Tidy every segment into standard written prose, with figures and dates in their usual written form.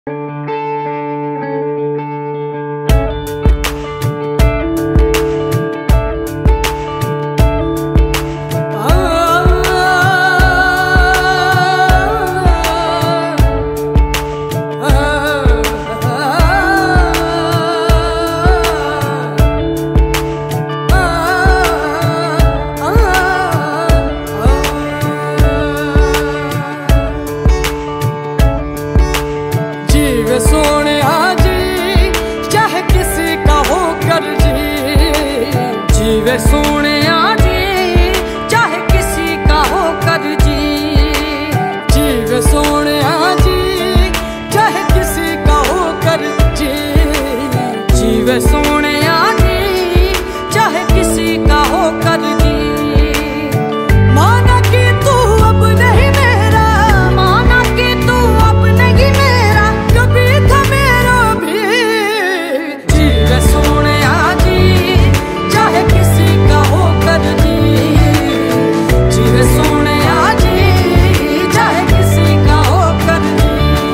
सोने जी चाहे किसी का हो कर जी, जीवे सोने जी चाहे किसी का हो कर जी, जीवे सोने जी चाहे किसी का हो कर जी, जीवे सोने जी चाहे किसी का हो कर जी। माना कि तू अब नहीं मेरा, माना कि तू अब नहीं मेरा, कभी था मेरा भी। जीवे सोने जी चाहे किसी का हो कर जी, जीवे सोने जी चाहे किसी का हो कर जी।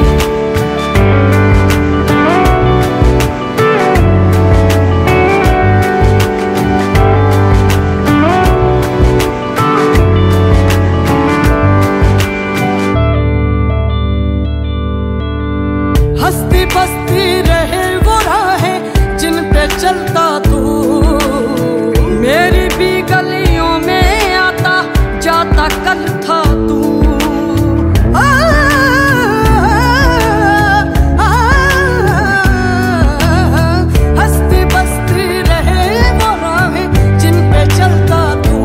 हंसती बसती रहे वो राहें जिन पे चलता तू, मेरी भी गलियों में आता जाता कल था तू। हंसती बसती रहे वो राहें जिन पे चलता तू,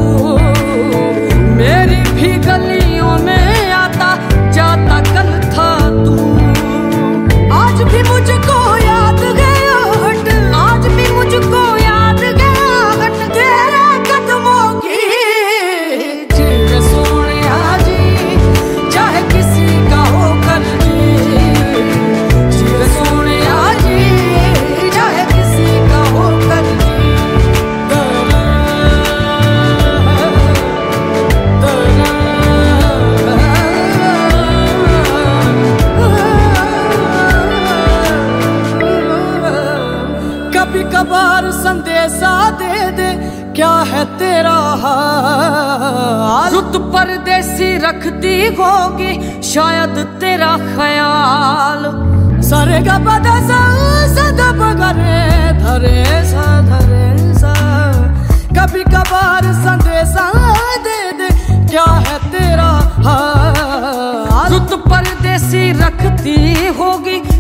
मेरी भी गलियों में आता जाता कल था तू। आज भी मुझको याद गया हट, आज भी मुझको याद गया हट तेरे कदमों की। जीवे सोने जी चाहे किसी का हो कर जी, जीवे सोने जी चाहे किसी का हो कर जी। कभी कभार संदेशा दे दे क्या है तेरा हाल, रुत परदेसी रखती होगी शायद तेरा ख्याल। सारे गा पदा सा सदा बगरे धरे सा धरे सा, कभी कभार संदेशा दे दे क्या है तेरा हाल, रुत परदेसी रखती होगी